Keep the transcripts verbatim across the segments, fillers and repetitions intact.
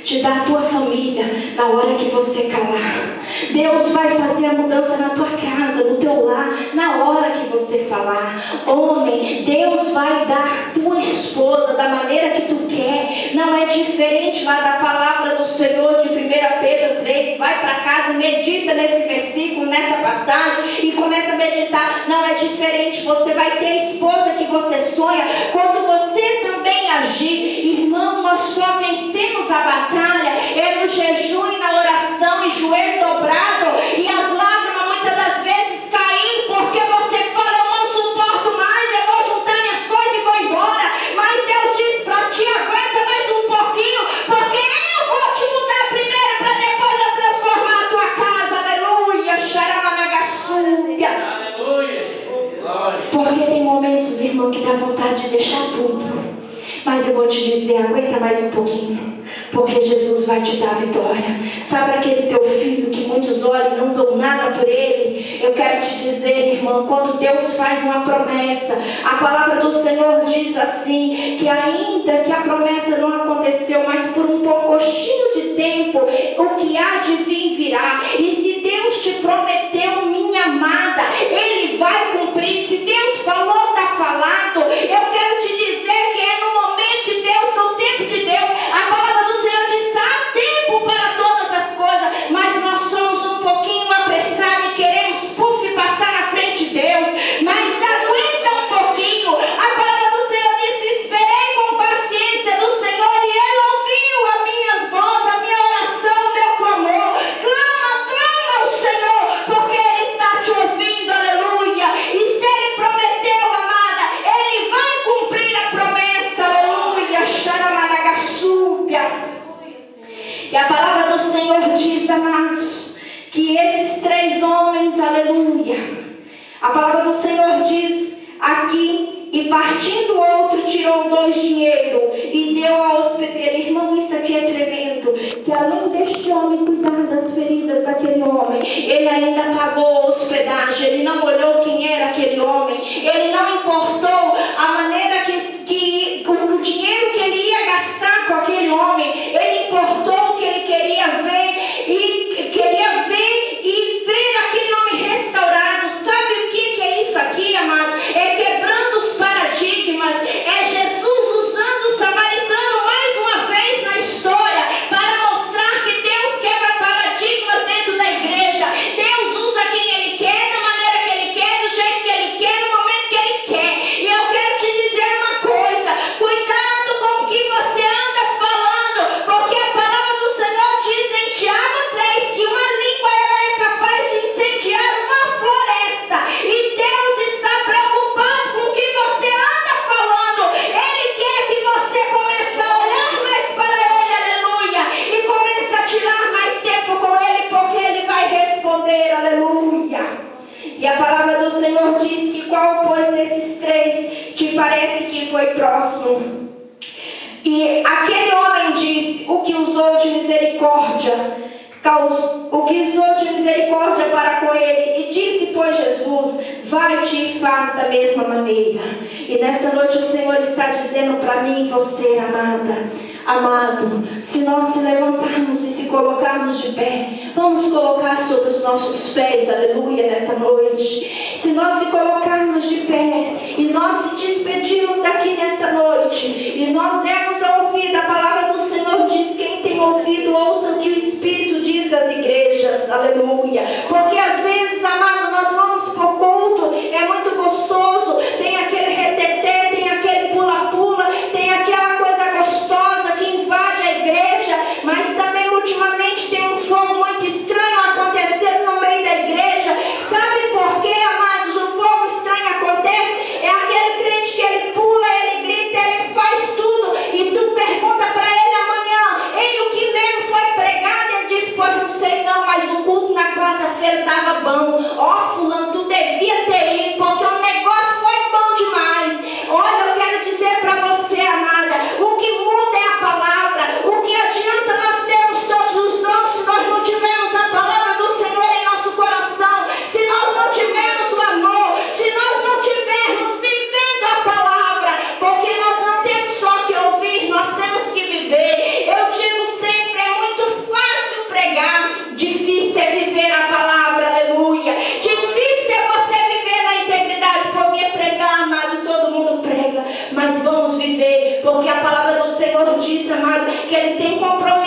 te dar a tua família na hora que você calar. Deus vai fazer a mudança na tua casa, no teu lar, na hora que você falar. Homem, Deus vai dar tua esposa da maneira que tu quer. Não é diferente lá da palavra do Senhor de primeira Pedro três. Vai para casa, medita nesse versículo, nessa passagem e começa a meditar. Não é diferente. Você vai ter a esposa que você sonha quando você também agir. Irmão, nós só vencemos a batalha é no jejum e na oração e joelho dobrado e as lágrimas muitas das vezes cair, porque você fala: eu não suporto mais, eu vou juntar minhas coisas e vou embora. Mas Deus diz para ti: aguenta mais um pouquinho, porque eu vou te mudar primeiro para depois eu transformar a tua casa. Aleluia, xaramanagaçúbia. Aleluia. Porque tem momentos, irmão, que dá vontade de deixar tudo. Mas eu vou te dizer, aguenta mais um pouquinho, porque Jesus vai te dar a vitória. Sabe aquele teu filho que muitos olham e não dão nada por ele? Eu quero te dizer, irmão, quando Deus faz uma promessa, a palavra do Senhor diz assim, que ainda que a promessa não aconteceu, mas por um pouquinho de tempo, o que há de vir virá. E se Deus te prometeu, minha amada, Ele vai cumprir. Se Deus falou, está falado. Eu quero te dizer que é no momento de Deus, no tempo de Deus. A palavra do Senhor diz: há tempo para todas as coisas, mas nós somos um pouquinho apressados e queremos puff, passar na frente de Deus. Mas aguenta um pouquinho. A palavra do Senhor diz: esperei com paciência do Senhor e Ele ouviu as minhas vozes, a minha oração, o meu clamor. Clama, clama ao Senhor, porque Ele está te ouvindo. Aleluia. E se Ele prometeu, amada, Ele vai cumprir a promessa. Aleluia. Xaramanagaçúbia. E a palavra do Senhor diz, amados, que esses três homens, aleluia, a palavra do Senhor diz aqui: e partindo outro, tirou dois dinheiro e deu ao hospedeiro. Irmão, isso aqui é tremendo, que além deste homem cuidar das feridas daquele homem, ele ainda pagou a hospedagem. Ele não olhou quem era aquele homem, ele não importou a maneira que, que o dinheiro que ele ia gastar com aquele homem, ele importou o que ele queria ver, e queria ver e ver aquele homem restaurado. Sabe o que, que é isso aqui, amados? É quebrando os paradigmas, é Jesus usando o samaritano mais uma vez na história para mostrar que Deus quebra paradigmas dentro da igreja. Deus usa quem Ele quer, da maneira que Ele quer, do jeito que Ele quer, no momento que Ele quer. E eu quero te dizer uma coisa: cuidado com o que você anda falando, porque a palavra do Senhor diz em Tiago três que uma língua ela é capaz de incendiar uma floresta. E Deus está preocupado com o que você anda falando. Ele quer que você comece a olhar mais para Ele, aleluia, e comece a tirar mais tempo com Ele, porque Ele vai responder, aleluia. E a palavra do Senhor diz que qual, pois, desses três te parece que foi próximo? E aquele homem disse: o que usou de misericórdia, o que usou de misericórdia para com ele. E disse, pois, Jesus: vai-te e faz da mesma maneira. E nessa noite o Senhor está dizendo para mim e você, amada, amado, se nós se levantarmos e se colocarmos de pé, vamos colocar sobre os nossos pés, aleluia, nessa noite. Se nós se colocarmos de pé e nós se despedirmos daqui nessa noite e nós dermos a ouvida, a palavra do Senhor diz: quem tem ouvido, ouça o que o Espírito diz às igrejas, aleluia. Porque às vezes, amado, nós vamos para o culto, é muito gostoso, tem aquele reteté, tem aquele pula-pula, tem aquela coisa gostosa que invade a igreja, mas também ultimamente tem um fogo muito estranho acontecendo no meio da igreja. Sabe por quê, amados? O fogo estranho acontece, é aquele crente que ele pula, ele grita, ele faz tudo, e tu pergunta para ele amanhã: ei, o que mesmo foi pregado? Ele diz: pô, não sei não, mas o culto na quarta-feira estava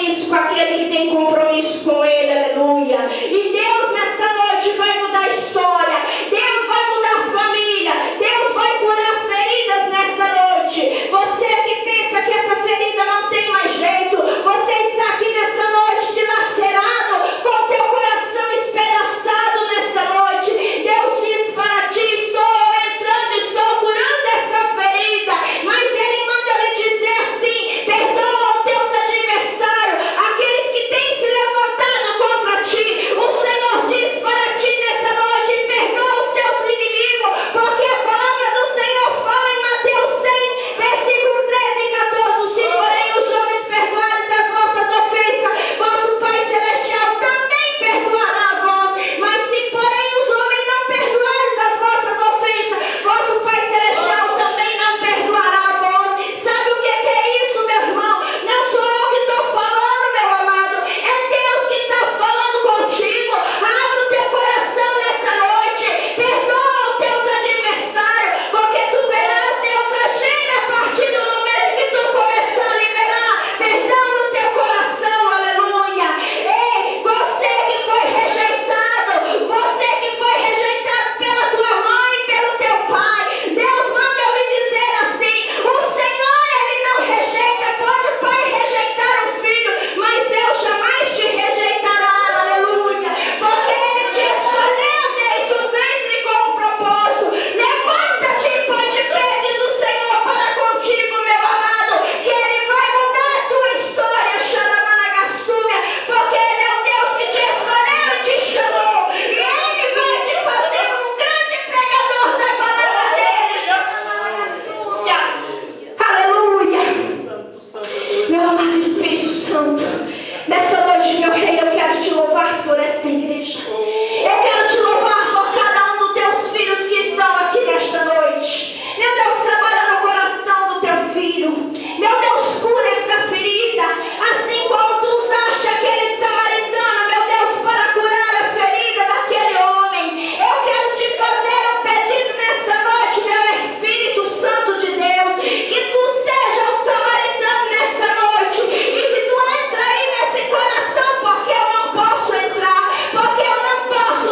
compromisso com aquele que tem compromisso com Ele, aleluia. E Deus nessa noite vai mudar a história, Deus vai mudar a família, Deus vai curar feridas nessa noite. Você que pensa que essa ferida não tem mais jeito, você está aqui nessa noite dilacerado, com teu coração espedaçado nessa noite. Deus diz para ti: estou entrando, estou curando essa ferida, mas Ele manda lhe dizer assim: perdoa os teus adversários, aqueles que têm se levantado contra ti. O Senhor diz para ti nessa noite: perdoa os teus inimigos, porque a palavra do Senhor fala em Mateus seis, versículo treze e quatorze: se porém os homens perdoarem as vossas ofensas, vosso Pai Celestial também perdoará a vós. Mas se porém os homens não perdoarem as vossas ofensas, vosso Pai Celestial também não perdoará a vós. Sabe o que é isso, meu irmão? Não sou eu que estou falando, meu amado, é Deus que está falando contigo. Abre o teu coração nessa noite, perdoa os teus adversários, porque tu verás Deus agir a partir do momento que tu começar a liberar perdão no teu coração, aleluia. Ei, você que foi rejeitado, você que foi rejeitado pela tua mãe, pelo teu pai, Deus manda eu lhe dizer assim: o Senhor, Ele não rejeita. Pode o pai rejeitar o filho, mas Deus jamais te rejeitará, aleluia, porque Ele te escolheu desde o ventre com um propósito. Levanta-te e põe de pé, diz o Senhor para contigo, meu amado, que Ele vai mudar a tua história, Xaramanagassúbia, porque Ele é o Deus que te escolheu e te chamou, e Ele vai te fazer um grande pregador da palavra dele, Xaramanagassúbia, aleluia. Meu amado Espírito Santo, nessa noite, meu Rei, eu quero te louvar por esta igreja. Eu quero te louvar por cada um dos teus filhos que estão aqui nesta noite. Meu Deus, trabalha no coração do teu filho. Meu Deus, cura essa ferida, assim como tu usaste aquele samaritano, meu Deus, para curar a ferida daquele homem. Eu quero te fazer um pedido nessa noite, meu Espírito Santo de Deus, que tu seja o samaritano nessa noite, e que tu entra aí nesse coração, porque eu não posso entrar, porque eu não posso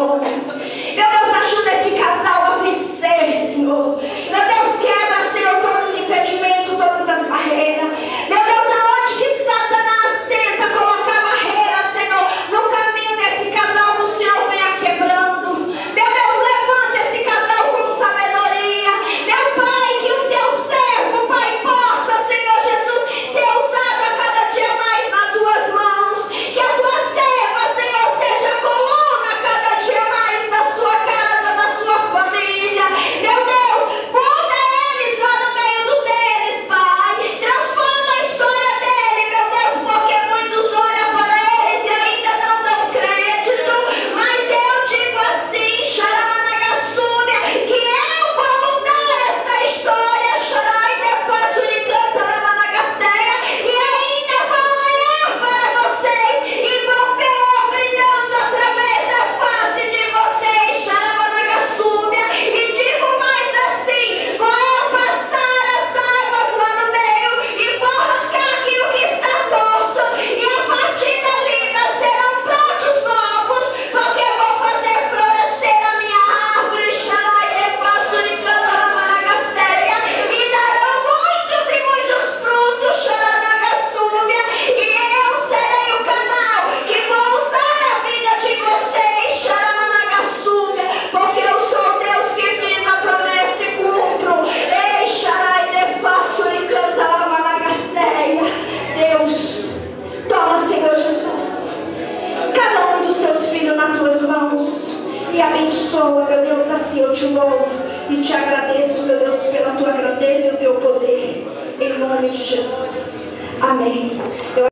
Senhor. Meu Deus, ajuda esse casal a vencer, Senhor. Meu Deus, quebra, Senhor, todos os impedimentos, todas as barreiras. Meu Deus, aonde que Satanás tenta colocar barreiras, Senhor, no caminho desse casal, o Senhor venha quebrando. Meu Deus, levanta esse casal com sabedoria. Meu Pai, que o teu servo, Pai, possa, Senhor Jesus, ser usado a cada dia mais nas tuas mãos. Que a tua serva, Senhor, seja a coluna cada dia mais da sua casa, da sua família. Meu Deus, muda eles lá no meio do deles, Pai. Transforma a história dele, meu Deus, porque muitos olham para eles e ainda não dão crédito. Mas eu digo assim, Xaramanagassúmia, que eu vou mudar essa história, Xarai de faço de canta na Managasteia, e ainda vão olhar para vocês e vão ver eu brilhando através da face de vocês, Xaramanagassúmia. E digo mais assim, vou eu passar as águas lá no meio e vou arrancar aquilo que está torto, e a partir dali nascerão brotos novos, porque eu vou fazer florescer a minha árvore, Xarai de faço de canta na Managasteia, e darão muitos e muitos frutos, Xaranagassúmia, e eu serei o canal que vou usar a vida de vocês, Xaramanagasúmia, porque eu sou Deus que fiz a promessa e cumpro. Ei, Xarai de faço de canta na Managasteia. Deus, toma, Senhor Jesus, cada um dos teus filhos nas tuas mãos e abençoa, meu Deus, assim eu te louvo e te agradeço, meu Deus, pela tua grandeza e o teu poder, em nome de Jesus. Amém. Eu